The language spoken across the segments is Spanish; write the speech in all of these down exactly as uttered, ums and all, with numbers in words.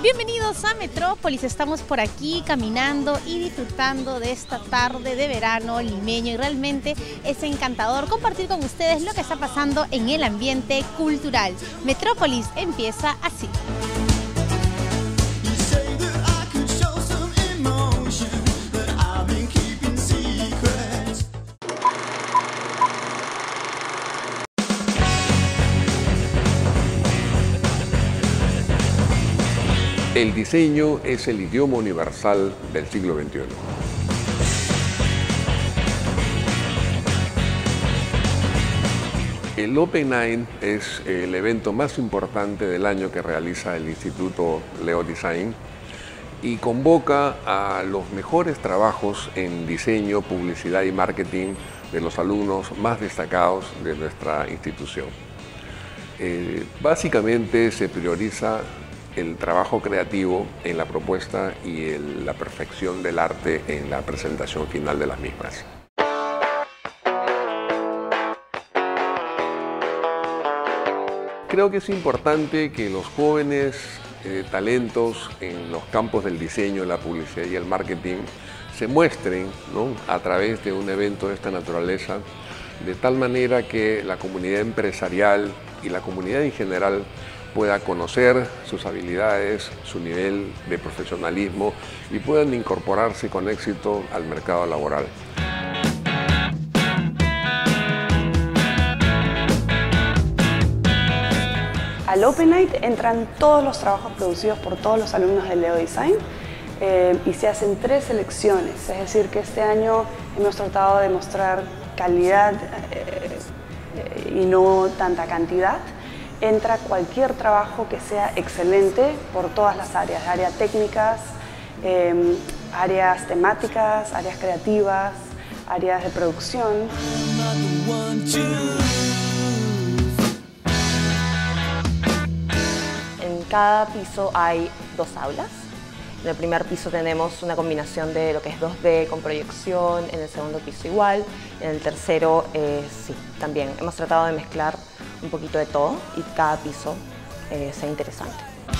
Bienvenidos a Metrópolis, estamos por aquí caminando y disfrutando de esta tarde de verano limeño y realmente es encantador compartir con ustedes lo que está pasando en el ambiente cultural. Metrópolis empieza así. El diseño es el idioma universal del siglo veintiuno. El Open Night es el evento más importante del año que realiza el Instituto Leo Design y convoca a los mejores trabajos en diseño, publicidad y marketing de los alumnos más destacados de nuestra institución. Eh, básicamente se prioriza el trabajo creativo en la propuesta y el, la perfección del arte en la presentación final de las mismas. Creo que es importante que los jóvenes eh, talentos en los campos del diseño, la publicidad y el marketing se muestren, ¿no?, a través de un evento de esta naturaleza, de tal manera que la comunidad empresarial y la comunidad en general pueda conocer sus habilidades, su nivel de profesionalismo y puedan incorporarse con éxito al mercado laboral. Al Open Night entran todos los trabajos producidos por todos los alumnos de Leo Design eh, y se hacen tres selecciones, es decir que este año hemos tratado de mostrar calidad eh, eh, y no tanta cantidad. Entra cualquier trabajo que sea excelente por todas las áreas, áreas técnicas, eh, áreas temáticas, áreas creativas, áreas de producción. En cada piso hay dos aulas. En el primer piso tenemos una combinación de lo que es dos D con proyección, en el segundo piso igual, en el tercero eh, sí, también. Hemos tratado de mezclar un poquito de todo y cada piso eh, sea interesante.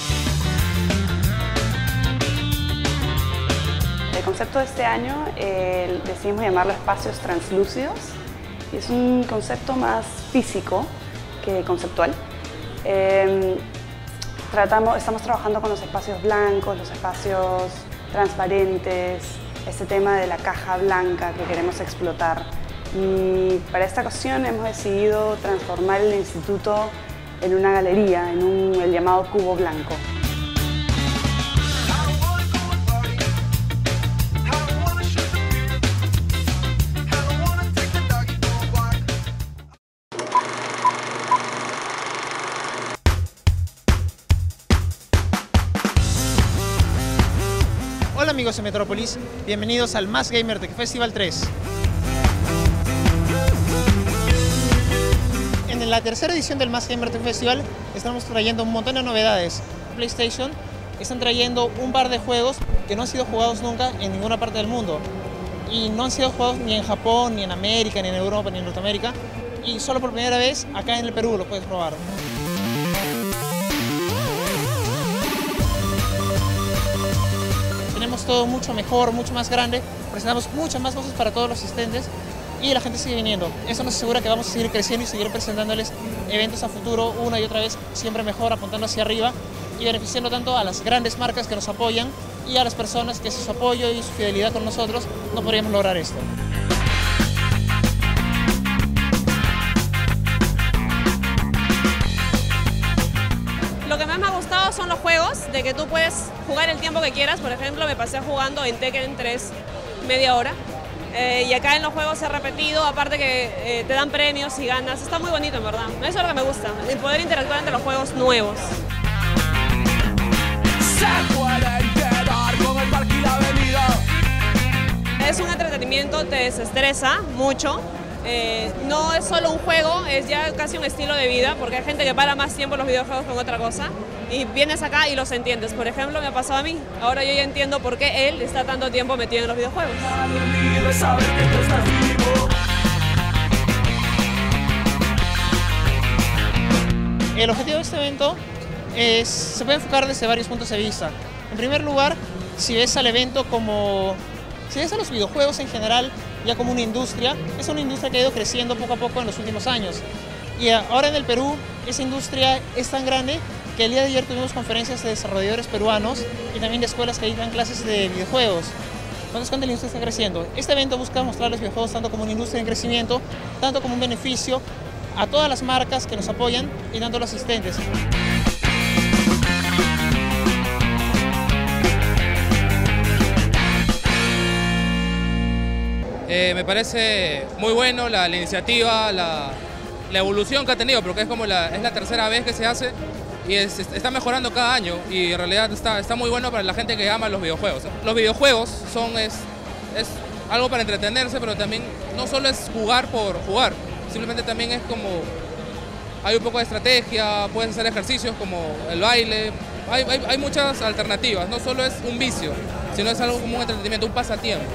El concepto de este año eh, decidimos llamarlo espacios translúcidos y es un concepto más físico que conceptual. Eh, tratamos, estamos trabajando con los espacios blancos, los espacios transparentes, este tema de la caja blanca que queremos explotar. Y para esta ocasión hemos decidido transformar el instituto en una galería, en un, el llamado cubo blanco. Hola amigos de Metrópolis, bienvenidos al Más Gamer Tech Festival tres. En la tercera edición del Más Gamer Tech Festival estamos trayendo un montón de novedades. PlayStation están trayendo un par de juegos que no han sido jugados nunca en ninguna parte del mundo. Y no han sido jugados ni en Japón, ni en América, ni en Europa, ni en Norteamérica. Y solo por primera vez acá en el Perú lo puedes probar. Tenemos todo mucho mejor, mucho más grande. Presentamos muchas más cosas para todos los asistentes. Y la gente sigue viniendo. Eso nos asegura que vamos a seguir creciendo y seguir presentándoles eventos a futuro una y otra vez, siempre mejor, apuntando hacia arriba y beneficiando tanto a las grandes marcas que nos apoyan y a las personas que sin su apoyo y su fidelidad con nosotros no podríamos lograr esto. Lo que más me ha gustado son los juegos, de que tú puedes jugar el tiempo que quieras. Por ejemplo, me pasé jugando en Tekken tres media hora. Eh, y acá en los juegos se ha repetido, aparte que eh, te dan premios y ganas. Está muy bonito, en verdad. Eso es lo que me gusta, el poder interactuar entre los juegos nuevos. Se pueden quedar con el parque y la avenida. Es un entretenimiento, te desestresa mucho. Eh, no es solo un juego, es ya casi un estilo de vida, porque hay gente que para más tiempo los videojuegos con otra cosa. Y vienes acá y los entiendes. Por ejemplo, me ha pasado a mí. Ahora yo ya entiendo por qué él está tanto tiempo metido en los videojuegos. El objetivo de este evento es, se puede enfocar desde varios puntos de vista. En primer lugar, si ves al evento como, si ves a los videojuegos en general ya como una industria, es una industria que ha ido creciendo poco a poco en los últimos años. Y ahora en el Perú, esa industria es tan grande que el día de ayer tuvimos conferencias de desarrolladores peruanos y también de escuelas que dan clases de videojuegos. Entonces, cuando la industria está creciendo, este evento busca mostrar los videojuegos tanto como una industria en crecimiento, tanto como un beneficio a todas las marcas que nos apoyan y tanto a los asistentes. Eh, me parece muy bueno la, la iniciativa, la, la evolución que ha tenido, porque es como la, es la tercera vez que se hace y es, está mejorando cada año y en realidad está, está muy bueno para la gente que ama los videojuegos. Los videojuegos son, es, es algo para entretenerse, pero también no solo es jugar por jugar, simplemente también es como, hay un poco de estrategia, puedes hacer ejercicios como el baile, hay, hay, hay muchas alternativas, no solo es un vicio, sino es algo como un entretenimiento, un pasatiempo.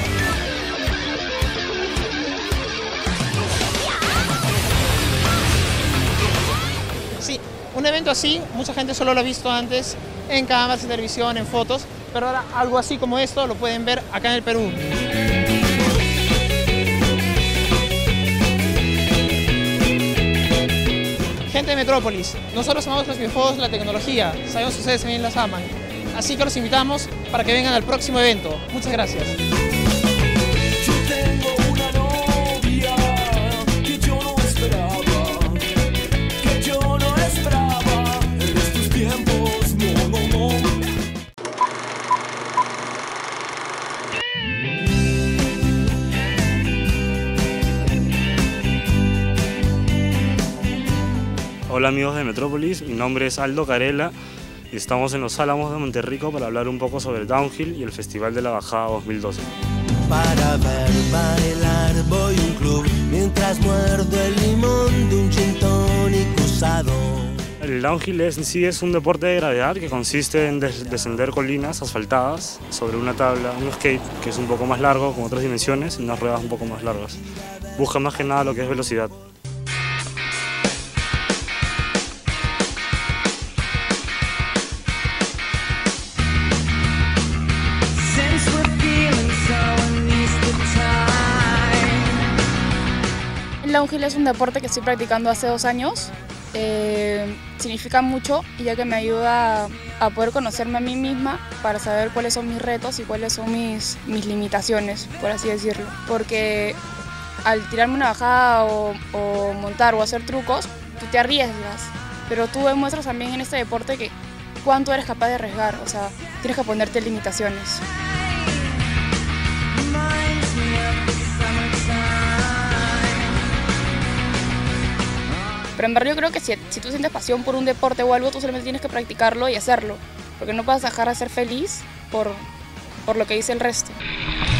Sí, un evento así, mucha gente solo lo ha visto antes en cámaras, en televisión, en fotos, pero ahora algo así como esto lo pueden ver acá en el Perú. Gente de Metrópolis, nosotros amamos los videojuegos y la tecnología, sabemos que ustedes también las aman, así que los invitamos para que vengan al próximo evento. Muchas gracias. Hola amigos de Metrópolis, mi nombre es Aldo Carela y estamos en Los Álamos de Monterrico para hablar un poco sobre el Downhill y el Festival de la Bajada dos mil doce. Para ver bailar voy a un club mientras muerdo el limón de un gin tonic usado. El Downhill es, en sí es un deporte de gravedad que consiste en des descender colinas asfaltadas sobre una tabla, un skate que es un poco más largo, con otras dimensiones y unas ruedas un poco más largas. Busca más que nada lo que es velocidad. El downhill es un deporte que estoy practicando hace dos años. Eh, significa mucho, ya que me ayuda a poder conocerme a mí misma para saber cuáles son mis retos y cuáles son mis, mis limitaciones, por así decirlo. Porque al tirarme una bajada o, o montar o hacer trucos, tú te arriesgas, pero tú demuestras también en este deporte que cuánto eres capaz de arriesgar, o sea, tienes que ponerte limitaciones. Pero en verdad yo creo que si, si tú sientes pasión por un deporte o algo, tú solamente tienes que practicarlo y hacerlo, porque no puedes dejar de ser feliz por, por lo que dice el resto.